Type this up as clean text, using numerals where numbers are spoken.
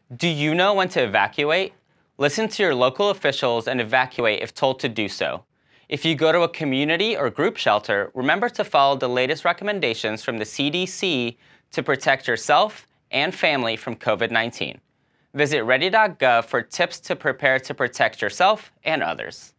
Do you know when to evacuate? Listen to your local officials and evacuate if told to do so. If you go to a community or group shelter, remember to follow the latest recommendations from the CDC to protect yourself and family from COVID-19. Visit ready.gov for tips to prepare to protect yourself and others.